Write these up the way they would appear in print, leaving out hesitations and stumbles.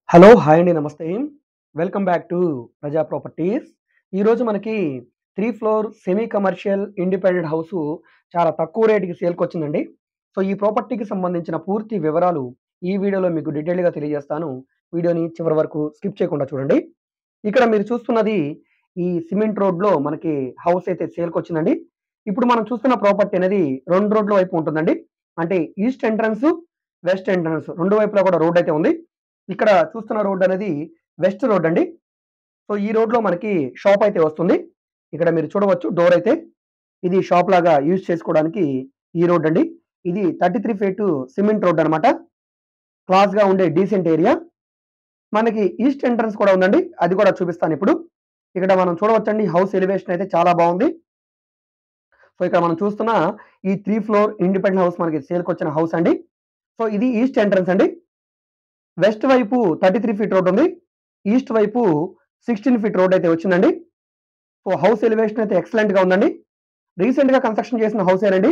Hello! Hi అండి. నమస్తే. Welcome back to Praja properties. ఈరోజు మనకి 3 floor semi commercial independent house చాలా తక్కువ రేట్‌కి సేల్‌కొచ్చిందండి. సో, ఈ ప్రాపర్టీకి సంబంధించిన పూర్తి వివరాలు ఈ వీడియోలో మీకు డీటెయిల్డ్‌గా తెలియజేస్తాను. వీడియోని చివరి వరకు స్కిప్ చేయకుండా చూడండి. ఇక్కడ మీరు చూస్తున్నది ఈ సిమెంట్ రోడ్‌లో మనకి హౌస్ అయితే సేల్‌కొచ్చిందండి. ఇప్పుడు మనం చూస్తున్న ప్రాపర్టీ అనేది 2 రోడ్ల వైపు ఉంటుందండి. అంటే ఈస్ట్ ఎంట్రన్స్, వెస్ట్ ఎంట్రన్స్ 2 వైపులా కూడా రోడ్ అయితే ఉంది. ఇక్కడ చూస్తున్న రోడ్ అనేది వెస్ట్ రోడ్ అండి. సో, ఈ రోడ్‌లో మనకి షాప్ అయితే వస్తుంది. ఇక్కడ మీరు చూడవచ్చు డోర్ అయితే. ఇది షాప్ లాగా యూజ్ చేసుకోవడానికి ఈ రోడ్ అండి. ఇది 33 ఫీట్ సిమెంట్ రోడ్ అన్నమాట. క్లాస్‌గా ఉండే డీసెంట్ ఏరియా. మనకి ఈస్ట్ ఎంట్రన్స్ కూడా ఉందండి. అది కూడా చూపిస్తానిప్పుడు. ఇక్కడ మనం చూడవచ్చండి హౌస్ ఎలివేషన్ అయితే చాలా బావుంది. సో, ఇక్కడ మనం చూస్తున్న ఈ 3 ఫ్లోర్ ఇండిపెండెంట్ హౌస్ మనకి సేల్‌కొచ్చిన హౌస్ అండి. సో, ఇది ఈస్ట్ ఎంట్రన్స్ అండి. వెస్ట్ వైపు 33 ఫీట్ రోడ్ ఉంది. ఈస్ట్ వైపు 16 ఫీట్ రోడ్ అయితే వచ్చిందండి. సో, హౌస్ ఎలివేషన్ అయితే ఎక్సలెంట్‌గా ఉందండి. రీసెంట్‌గా కన్‌స్ట్రక్షన్ చేసిన హౌసేనండి.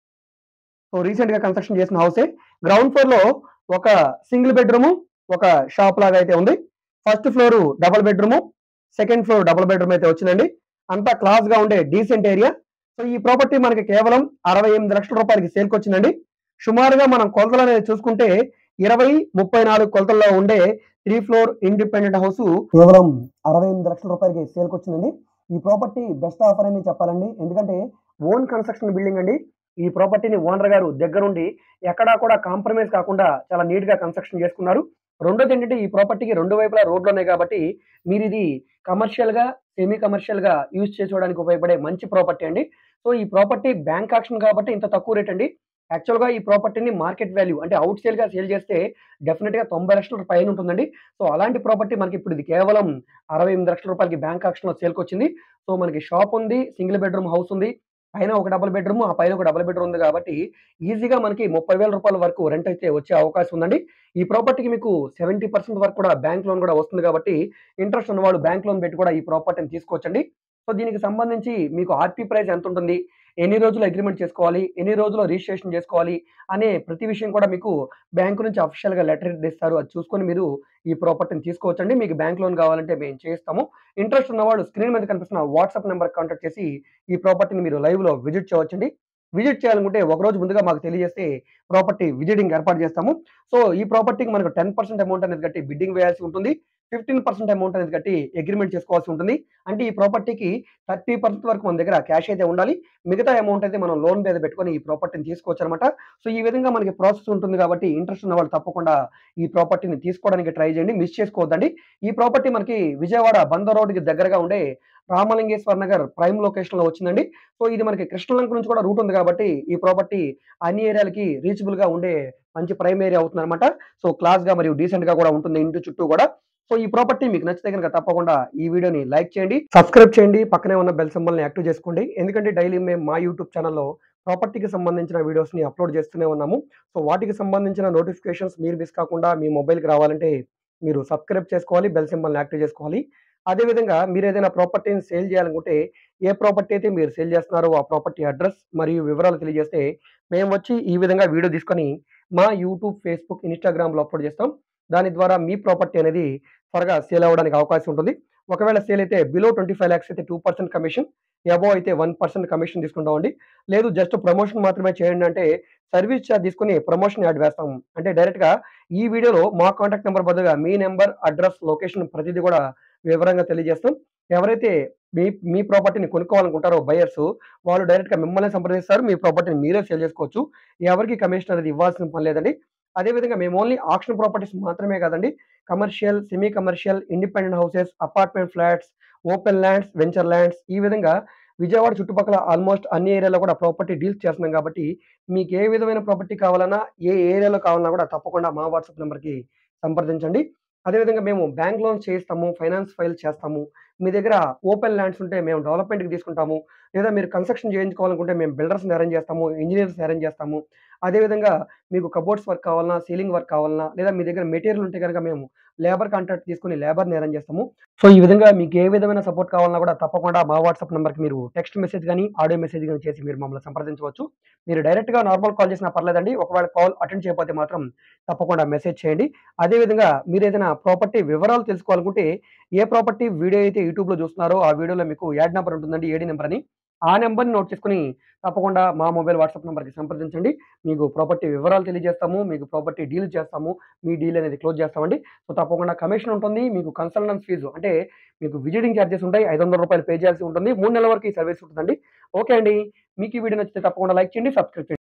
సో, రీసెంట్‌గా కన్‌స్ట్రక్షన్ చేసిన హౌసే. గ్రౌండ్ ఫ్లోర్‌లో ఒక సింగిల్ బెడ్‌రూము, ఒక షాప్ లాగా అయితే ఉంది. First floor double bedroom, second floor double bedroom అయితే వచ్చిందండి. అంతా క్లాస్‌గా ఉండే డీసెంట్ ఏరియా. సో, ఈ ప్రాపర్టీ మనకి కేవలం 68,00,000 రూపాయలకి సేల్‌కొచ్చిందండి. సుమారుగా మనం కొలతలనేది చూసుకుంటే 20, 34 కొలతల్లో ఉండే 3 ఫ్లోర్ ఇండిపెండెంట్ హౌసు కేవలం 68,00,000 రూపాయలకి సేల్‌కొచ్చిందండి. ఈ ప్రాపర్టీ బెస్ట్ ఆఫర్ అని చెప్పాలండి. ఎందుకంటే ఓన్ కన్‌స్ట్రక్షన్ బిల్డింగ్ అండి. ఈ ప్రాపర్టీని ఓనర్ గారు దగ్గరుండి ఎక్కడా కూడా కాంప్రమైజ్ కాకుండా చాలా నీట్‌గా కన్‌స్ట్రక్షన్ చేసుకున్నారు. రెండోదేంటంటే ఈ ప్రాపర్టీకి 2 వైపులా రోడ్లున్నాయి కాబట్టి మీరిది కమర్షియల్‌గా, సెమీ కమర్షియల్‌గా యూజ్ చేసుకోవడానికి ఉపయోగపడే మంచి ప్రాపర్టీ అండి. సో, ఈ ప్రాపర్టీ బ్యాంక్ ఆక్షన్ కాబట్టి ఇంత తక్కువ రేట్ అండి. యాక్చువల్‌గా ఈ ప్రాపర్టీని మార్కెట్ వాల్యూ అంటే ఔట్ సేల్‌గా సేల్ చేస్తే డెఫినిట్‌గా 90,00,000 పైన ఉంటుందండి. సో, అలాంటి ప్రాపర్టీ మనకి ఇప్పుడు ఇది కేవలం 68,00,000 రూపాయలకి బ్యాంక్ ఆక్షన్‌లో సేల్‌కొచ్చింది. సో, మనకి షాప్ ఉంది, సింగిల్ బెడ్‌రూమ్ హౌస్ ఉంది. పైన ఒక డబుల్ బెడ్‌రూమ్, ఆ పైన ఒక డబుల్ బెడ్‌రూమ్ ఉంది కాబట్టి ఈజీగా మనకి 30,000 రూపాయల వరకు రెంట్ అయితే వచ్చే అవకాశం ఉందండి. ఈ ప్రాపర్టీకి మీకు 70% వరకు కూడా బ్యాంక్ లోన్ కూడా వస్తుంది కాబట్టి ఇంట్రెస్ట్ ఉన్నవాళ్ళు బ్యాంక్ లోన్ పెట్టి కూడా ఈ ప్రాపర్టీని తీసుకోవచ్చండి. సో, దీనికి సంబంధించి మీకు ఆర్‌పీ ప్రైస్ ఎంతుంటుంది? ఎన్ని రోజులు అగ్రీమెంట్ చేసుకోవాలి? ఎన్ని రోజుల్లో రిజిస్ట్రేషన్ చేసుకోవాలి? అనే ప్రతి విషయం కూడా మీకు బ్యాంక్ నుంచి అఫీషియల్‌గా లెటర్ ఇస్తారు. అది చూసుకొని మీరు ఈ ప్రాపర్టీని తీసుకోవచ్చండి. మీకు బ్యాంక్ లోన్ కావాలంటే మేము చేయిస్తాము. ఇంట్రెస్ట్ ఉన్నవాళ్ళు స్క్రీన్ మీద కనిపిస్తున్న వాట్సాప్ నంబర్‌కి కాంటాక్ట్ చేసి ఈ ప్రాపర్టీని మీరు లైవ్‌లో విజిట్ చేయవచ్చండి. విజిట్ చేయాలనుకుంటే ఒకరోజు ముందుగా మాకు తెలియజేస్తే ప్రాపర్టీ విజిటింగ్ ఏర్పాటు చేస్తాము. సో, ఈ ప్రాపర్టీకి మనకు 10% అమౌంట్ అనేది కట్టి బిడ్డింగ్ వేయాల్సి ఉంటుంది. 15% అమౌంట్ అనేది కట్టి అగ్రీమెంట్ చేసుకోవాల్సి ఉంటుంది. అంటే ఈ ప్రాపర్టీకి 30% వరకు మన దగ్గర క్యాష్ అయితే ఉండాలి. మిగతా అమౌంట్ అయితే మనం లోన్ మీద పెట్టుకొని ఈ ప్రాపర్టీని తీసుకోవచ్చనమాట. సో, ఈ విధంగా మనకి ప్రాసెస్ ఉంటుంది కాబట్టి ఇంట్రెస్ట్ ఉన్న వాళ్ళు తప్పకుండా ఈ ప్రాపర్టీని తీసుకోవడానికి ట్రై చేయండి. మిస్ చేసుకోవద్దండి. ఈ ప్రాపర్టీ మనకి విజయవాడ బందర్ రోడ్‌కి దగ్గరగా ఉండే రామలింగేశ్వర నగర్ ప్రైమ్ లొకేషన్‌లో వచ్చిందండి. సో, ఇది మనకి కృష్ణలంక నుంచి కూడా రూట్ ఉంది కాబట్టి ఈ ప్రాపర్టీ అన్ని ఏరియాలకి రీచబుల్‌గా ఉండే మంచి ప్రైమ్ ఏరియా అవుతుందనమాట. సో, క్లాస్‌గా మరియు డీసెంట్‌గా కూడా ఉంటుంది ఇంటి చుట్టూ గూడా. సో, ఈ ప్రాపర్టీ మీకు నచ్చితే గనుక తప్పకుండా ఈ వీడియోని లైక్ చేయండి, సబ్స్క్రైబ్ చేయండి, పక్కనే ఉన్న బెల్ సింబల్‌ని యాక్టివ్ చేసుకోండి. ఎందుకంటే డైలీ మేము మా యూట్యూబ్ ఛానెల్‌లో ప్రాపర్టీకి సంబంధించిన వీడియోస్‌ని అప్‌లోడ్ చేస్తూనే ఉన్నాము. సో, వాటికి సంబంధించిన నోటిఫికేషన్స్ మీరు మిస్ కాకుండా మీ మొబైల్‌కి రావాలంటే మీరు సబ్స్క్రైబ్ చేసుకోవాలి, బెల్ సింబల్‌ని యాక్టివ్ చేసుకోవాలి. అదే విధంగా మీరేదైనా ప్రాపర్టీని సేల్ చేయాలనుకుంటే ఏ ప్రాపర్టీ అయితే మీరు సేల్ చేస్తున్నారో ఆ ప్రాపర్టీ అడ్రెస్ మరియు వివరాలు తెలియజేస్తే మేము వచ్చి ఈ విధంగా వీడియో తీసుకొని మా యూట్యూబ్, ఫేస్‌బుక్, ఇన్‌స్టాగ్రామ్‌లో అప్‌లోడ్ చేస్తాం. దాని ద్వారా మీ ప్రాపర్టీ అనేది త్వరగా సేల్ అవ్వడానికి అవకాశం ఉంటుంది. ఒకవేళ సేల్ అయితే బిలో 25 లాక్స్ అయితే 2% కమిషన్, అబోవ్ అయితే 1% కమిషన్ తీసుకుంటామండి. లేదు జస్ట్ ప్రమోషన్ మాత్రమే చేయండి అంటే సర్వీస్ చార్జ్ తీసుకొని ప్రమోషన్ యాడ్ వేస్తాం. అంటే డైరెక్ట్‌గా ఈ వీడియోలో మా కాంటాక్ట్ నంబర్ బదులుగా మీ నంబర్, అడ్రెస్, లొకేషన్ ప్రతిది కూడా వివరంగా తెలియజేస్తాం. ఎవరైతే మీ మీ ప్రాపర్టీని కొనుక్కోవాలనుకుంటారో బయర్స్ వాళ్ళు డైరెక్ట్‌గా మిమ్మల్నే సంప్రదిస్తారు. మీ ప్రాపర్టీని మీరే సేల్ చేసుకోవచ్చు. ఎవరికీ కమిషన్ అనేది ఇవ్వాల్సిన పని లేదండి. అదే విధంగా మేము ఓన్లీ ఆక్షన్ ప్రాపర్టీస్ మాత్రమే కాదండి. Commercial, semi commercial, independent houses, apartment flats, open lands, venture lands ఈ విధంగా విజయవాడ చుట్టుపక్కల ఆల్మోస్ట్ అన్ని ఏరియాలో కూడా ప్రాపర్టీ డీల్స్ చేస్తున్నాం కాబట్టి మీకు ఏ విధమైన ప్రాపర్టీ కావాలన్నా, ఏ ఏరియాలో కావాలన్నా కూడా తప్పకుండా మా వాట్సాప్ నంబర్‌కి సంప్రదించండి. అదే విధంగా మేము బ్యాంక్ లోన్స్ చేయిస్తాము, ఫైనాన్స్ ఫైల్ చేస్తాము. మీ దగ్గర ఓపెన్ ల్యాండ్స్ ఉంటే మేము డెవలప్‌మెంట్‌కి తీసుకుంటాము. లేదా మీరు కన్‌స్ట్రక్షన్ చేయించుకోవాలనుకుంటే మేము బిల్డర్స్‌ని అరేంజ్ చేస్తాము. ఇంజినీర్స్‌ని అరేంజ్ చేస్తాము. అదేవిధంగా మీకు కబోర్డ్స్ వర్క్ కావాలన్నా, సీలింగ్ వర్క్ కావాలన్నా, లేదా మీ దగ్గర మెటీరియల్ ఉంటే గనక మేము లేబర్ కాంట్రాక్ట్ తీసుకొని లేబర్‌ని అరేంజ్ చేస్తాము. సో, ఈ విధంగా మీకు ఏ విధమైన సపోర్ట్ కావాలన్నా కూడా తప్పకుండా మా వాట్సాప్ నంబర్‌కి మీరు టెక్స్ట్ మెసేజ్ గాని, ఆడియో మెసేజ్ గాని చేసి మీరు మమ్మల్ని సంప్రదించవచ్చు. మీరు డైరెక్ట్‌గా నార్మల్ కాల్ చేసినా పర్లేదండి. ఒకవేళ కాల్ అటెండ్ చేయకపోతే మాత్రం తప్పకుండా మెసేజ్ చేయండి. అదే విధంగా మీరేదైనా ప్రాపర్టీ వివరాలు తెలుసుకోవాలనుకుంటే, ఏ ప్రాపర్టీ వీడియో అయితే యూట్యూబ్‌లో చూస్తున్నారో ఆ వీడియోలో మీకు యాడ్ నంబర్ ఉంటుందండి. ఏడీ నంబర్ అని. ఆ నంబర్‌ని నోట్ చేసుకొని తప్పకుండా మా మొబైల్ వాట్సాప్ నంబర్‌కి సంప్రదించండి. మీకు ప్రాపర్టీ వివరాలు తెలియజేస్తాము. మీకు ప్రాపర్టీ డీల్ చేస్తాము. మీ డీల్ అనేది క్లోజ్ చేస్తామండి. సో, తప్పకుండా కమిషన్ ఉంటుంది. మీకు కన్సల్టెన్స్ ఫీజు అంటే మీకు విజిటింగ్ చార్జెస్ ఉంటాయి. రూ. 500 పే చేయాల్సి ఉంటుంది. 3 నెలల వరకు ఈ సర్వీస్ ఉంటుందండి. ఓకే అండి. మీకు ఈ వీడియో నచ్చితే తప్పకుండా లైక్ చేయండి. సబ్స్క్రైబ్ చేయండి.